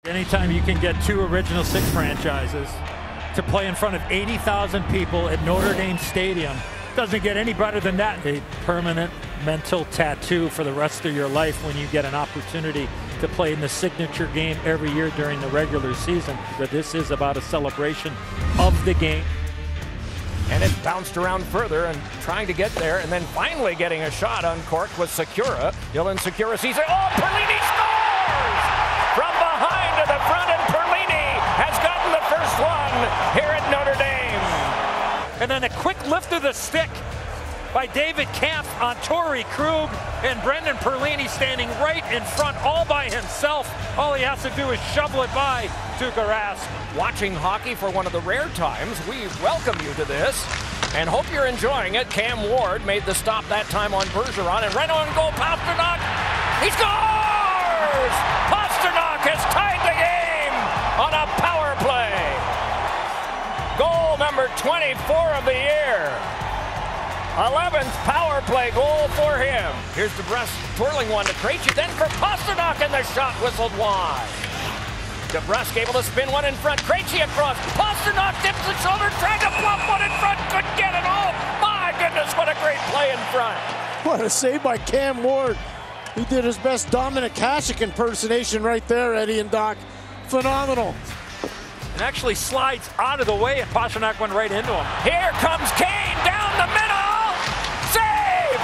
Anytime you can get two Original Six franchises to play in front of 80,000 people at Notre Dame Stadium, doesn't get any better than that. A permanent mental tattoo for the rest of your life when you get an opportunity to play in the signature game every year during the regular season. But this is about a celebration of the game. And it bounced around further and trying to get there, and then finally getting a shot uncorked with Secura. Dylan Secura sees it. Oh, Perlini scores! From behind to the front, and Perlini has gotten the first one here at Notre Dame. And then a quick lift of the stick by David Kampf on Torrey Krug, and Brendan Perlini standing right in front all by himself. All he has to do is shovel it by to Rask. Watching hockey for one of the rare times, we welcome you to this and hope you're enjoying it. Cam Ward made the stop that time on Bergeron, and right on goal, Pastrnak. He scores! Pastrnak has tied the game on a power play. Goal number 24 of the year. 11th power play goal for him. Here's DeBrusk twirling one to Krejci, then for Pastrnak, and the shot whistled wide. DeBrusk able to spin one in front. Krejci across. Pastrnak dips the shoulder, trying to bluff one in front. Couldn't get it all. My goodness, what a great play in front. What a save by Cam Ward. He did his best Dominic Hasek impersonation right there, Eddie and Doc. Phenomenal. And actually slides out of the way, and Pastrnak went right into him. Here comes Kane down the middle. Save!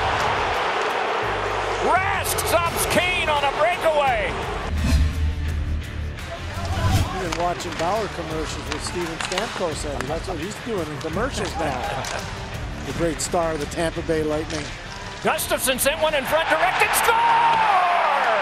Rask stops Kane on a breakaway. You've been watching Bauer commercials with Steven Stamkos, Eddie. That's what he's doing in commercials now. The great star of the Tampa Bay Lightning. Gustafsson sent one in front, directed, score!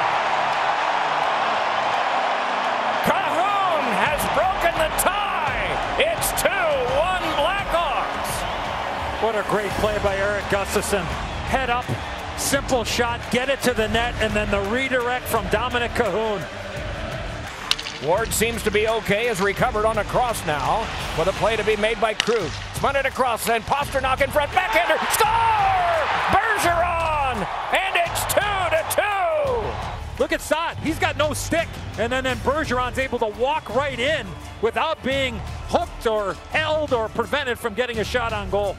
Cahoon has broken the tie. It's 2-1 Blackhawks. What a great play by Erik Gustafsson. Head up, simple shot, get it to the net, and then the redirect from Dominic Cahoon. Ward seems to be okay, is recovered on a cross now, with a play to be made by Krug. Spun it across, then Pastrnak in front, backhander, score! Bergeron, and it's 2-2. Look at Saad, he's got no stick, and then Bergeron's able to walk right in without being hooked or held or prevented from getting a shot on goal.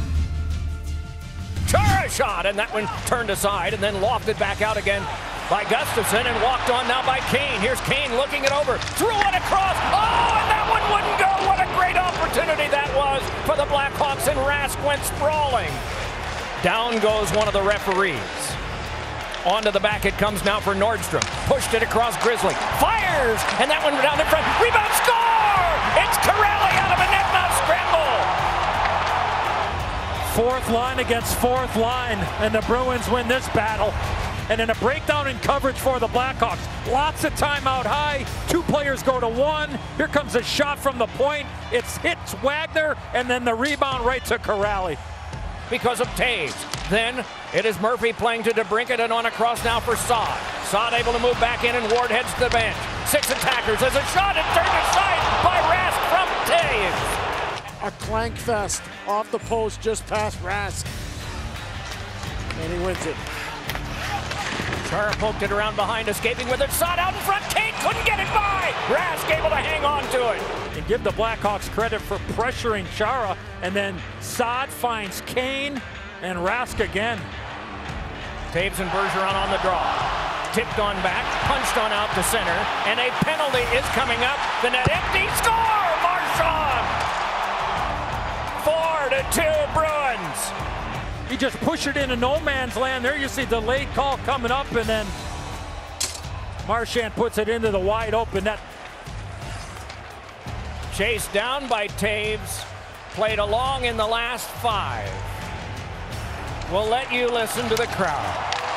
Chara shot, and that one turned aside and then lofted back out again by Gustafsson, and walked on now by Kane. Here's Kane looking it over, threw it across. Oh, and that one wouldn't go. What a great opportunity that was for the Blackhawks, and Rask went sprawling. Down goes one of the referees. Onto the back it comes now for Nordstrom. Pushed it across Grizzly. Fires, and that one down in front. Rebound, score! It's Kuraly out of a net, now scramble. Fourth line against fourth line, and the Bruins win this battle. And then a breakdown in coverage for the Blackhawks. Lots of time out high. Two players go to one. Here comes a shot from the point. It hits Wagner, and then the rebound right to Kuraly. Because of Taves. Then it is Murphy playing to DeBrincat, and on across now for Saad. Saad able to move back in, and Ward heads to the bench. Six attackers. There's a shot, and turned aside by Rask from Taves. A clank fest off the post just past Rask. And he wins it. Chara poked it around behind, escaping with it. Saad out in front. Kane couldn't get it by. Rask able to hang on to it. And give the Blackhawks credit for pressuring Chara. And then Saad finds Kane and Rask again. Taves and Bergeron on the draw. Tipped on back, punched on out to center, and a penalty is coming up. The net empty. Score! Marchand! 4-2 Bruins. He just pushed it into no man's land. There you see the late call coming up, and then Marchand puts it into the wide open net. Chased down by Taves. Played along in the last 5. We'll let you listen to the crowd.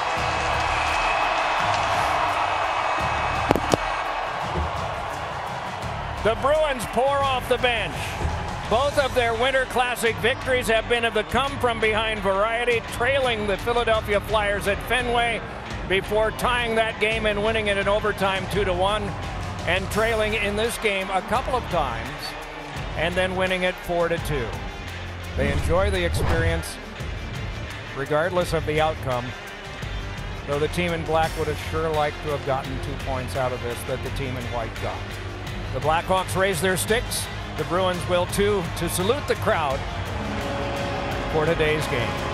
The Bruins pour off the bench. Both of their Winter Classic victories have been of the come-from-behind variety, trailing the Philadelphia Flyers at Fenway before tying that game and winning it in overtime 2-1, and trailing in this game a couple of times and then winning it 4-2. They enjoy the experience regardless of the outcome. Though the team in black would have sure liked to have gotten 2 points out of this that the team in white got. The Blackhawks raise their sticks. The Bruins will too, to salute the crowd for today's game.